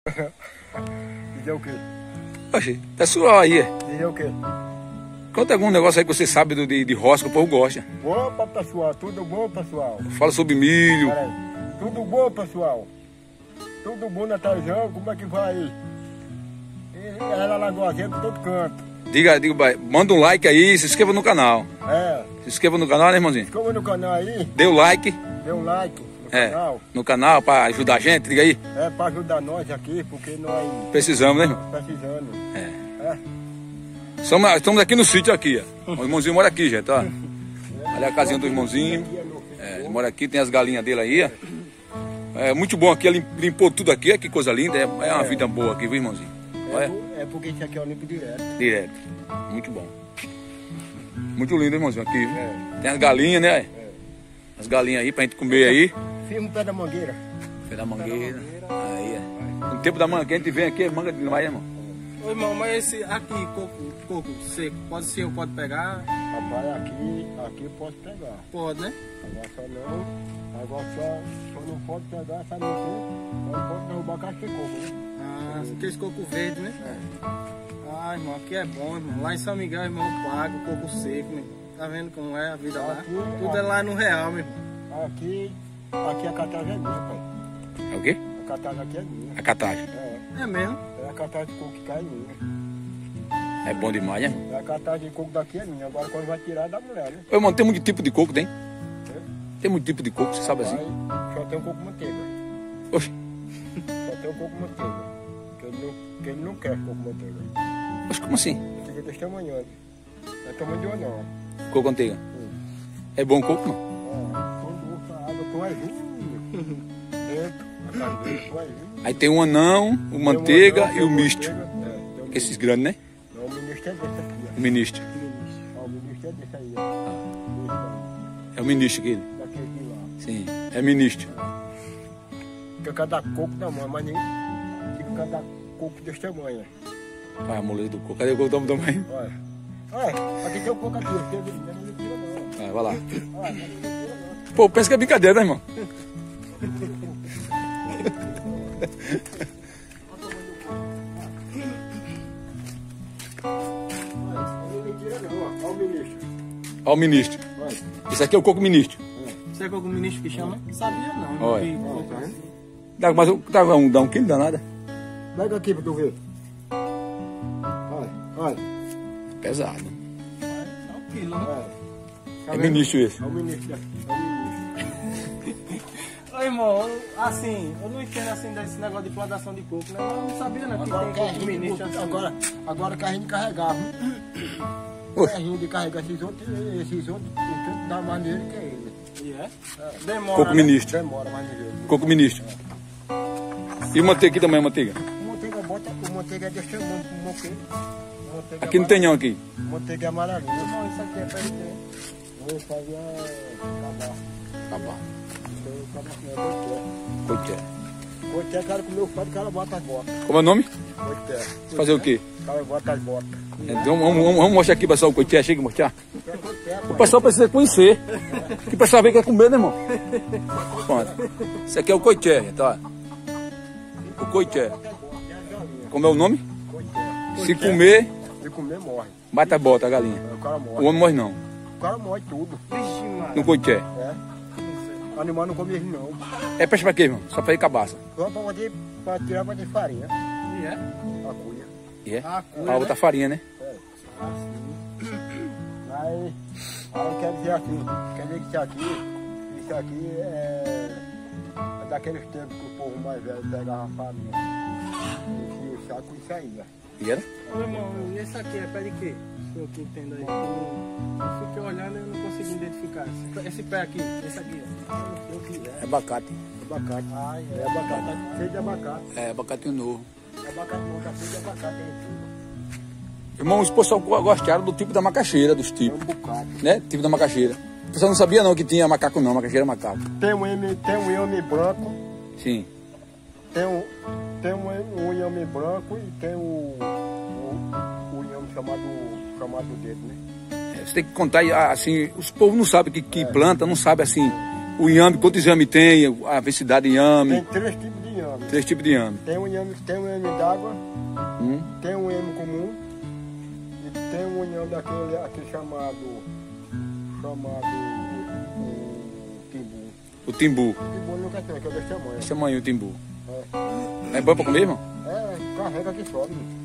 Dizer o quê? Oxi, pessoal aí, Dizer o quê? conta algum negócio aí que você sabe de roça que o povo gosta. Opa, pessoal, tudo bom, pessoal? Fala sobre milho. Peraí. Tudo bom, pessoal? Tudo bom na televisão? Como é que vai aí? Ela Lagoazinha de todo canto. Diga, manda um like aí, se inscreva no canal. É, Se inscreva no canal, né, irmãozinho? inscreva no canal aí, Dê o like dê um like no canal. no canal pra ajudar a gente, diga aí. É, pra ajudar nós aqui, porque nós Precisamos, né, irmão? precisamos. É. É. Estamos aqui no sítio aqui, ó. O irmãozinho mora aqui, gente, ó. Olha a casinha do irmãozinho. Ele mora aqui, tem as galinhas dele aí, ó. É muito bom aqui, ele limpou tudo aqui, que coisa linda. É uma vida boa aqui, viu, irmãozinho? Olha, É porque isso aqui é o limpo direto. direto. Muito bom. Muito lindo, irmãozinho, aqui. É. Tem as galinhas, né? As galinhas aí pra gente comer aí. Firma o pé da mangueira. Pé da mangueira. Aí, ó. No tempo da mangueira, a gente vem aqui, manga demais, irmão. Ô irmão, mas esse aqui, coco seco, pode ser ou pode pegar? Rapaz, aqui eu posso pegar. Pode, né? Agora só não pode pegar, sabe o quê? Só não pode derrubar casca de coco, né? Ah, aquele coco verde, né? Ah, irmão, aqui é bom, irmão. Lá em São Miguel, irmão, eu pago coco seco, meu irmão. Tá vendo como é a vida lá? Aqui, Tudo é lá no real, meu irmão. Aqui a catagem é minha, pai. É o quê? A catagem aqui é minha. A catagem. É mesmo? É a catagem de coco que cai minha. É bom demais, né? A catagem de coco daqui é minha. Agora quando vai tirar é da mulher, né? Ô, irmão, tem muito tipo de coco, tem? Tem muito tipo de coco, você sabe assim? Só tem um coco manteiga. Oxe, Só tem um coco manteiga. Que ele não quer coco manteiga. oxe, como assim? Fica desse tamanho. Não é tamanho de um não. Coco manteiga. É bom coco, não? Quando usa água com azinho. Dentro, a carne com azinho. Aí tem um anão, o manteiga e o misto. É, Esses grandes, né? não, o ministro é desse aqui, O ministro. ó. O ministro é desse aí, ó. É o ministro aquele. Daquele de lá. Sim, é ministro. Fica cada coco na mão, mas nem fica cada coco desse tamanho. Ah, a mulher do coco. Cadê o coco do tamanho? Olha. Olha, aqui tem um coco aqui. Não tira não. Ah, vai lá. Olha, não tira não. Pô, pensa que é brincadeira, né, irmão? Não tira não, ó. Olha o ministro. Ó o ministro. Olha. Esse aqui é o coco ministro. Você é coco ministro que chama? Sabia não. Olha. Que coco é esse? Dá um quilo danada. Pega aqui pra tu ver. Olha, olha. Pesado. É um quilo, né? Olha. Tá É vendo? ministro esse. É o ministro. É o ministro. Ô irmão, assim, eu não entendo assim desse negócio de plantação de coco, né? Eu não sabia não que tem coco ministro assim. Agora que a gente carregava. Oxe. A gente carrega esses outros da maneira que é ele. E é? Demora, Coco né? ministro. Demora mais ligeiro. Coco ministro. E o manteiga aqui também, a manteiga. O manteiga é desse tamanho, Aqui não tem não aqui. Manteiga é amarelinha. Irmão, isso aqui é pra ele ter. Vou fazer acabar. Tá bom. Então, Coité. Coité, cara, com meu pai, o cara bota as botas. Como é o nome? Coité. Fazer o quê? O cara bota as botas. Então, vamos mostrar aqui, pessoal, o coité. Chega e mostrar. É coité, O pai. pessoal precisa conhecer. Que o pessoal vem quer comer, né, irmão? Pronto. Esse aqui é o coité, tá? O coité. Como é o nome? Coité. Se comer, Se comer, morre. bate a bota a galinha. O cara O morre. homem morre não. O cara morre tudo. Vixe, mano. No coité. É. O animal não come ele, não. É peixe pra quê, irmão? Só pra ir cabaça. Só pra tirar pra de farinha. E é? A cuia. E é? A cuia, Pra botar farinha, né? Aí quer dizer assim, quer dizer que isso aqui é daqueles tempos que o povo mais velho pegava a farinha. E o saco isso aí, né? E era? Ô irmão, e esse aqui é pé de quê? O senhor que entende aí. Eu fiquei olhando e eu não consegui identificar. Esse pé aqui, esse aqui. Se eu quiser. É abacate. Abacate. É abacate, tá cheio de abacate. É abacatinho novo. Abacate não, tá cheio de abacate aí em cima. Irmão, os pessoal gostaram do tipo da macaxeira, dos É tipos, um bocado. né? Tipo da macaxeira. O pessoal não sabia não que tinha macaco não, macaxeira é macaco. Tem um inhame branco, Sim. tem um inhame branco e tem o inhame chamado dedo, né? É, você tem que contar, assim, os povos não sabem que planta, não sabem assim, o inhame, quantos inhame tem, a densidade de inhame. Tem 3 tipos de inhame. 3 tipos de inhame. Tem um inhame d'água, Hum? tem um inhame comum e tem um inhame aquele chamado timbu. O timbu. O timbu nunca tem, que é desse tamanho. Esse tamanho, o timbu. É, É bom pra comer, irmão? carrega que sobe.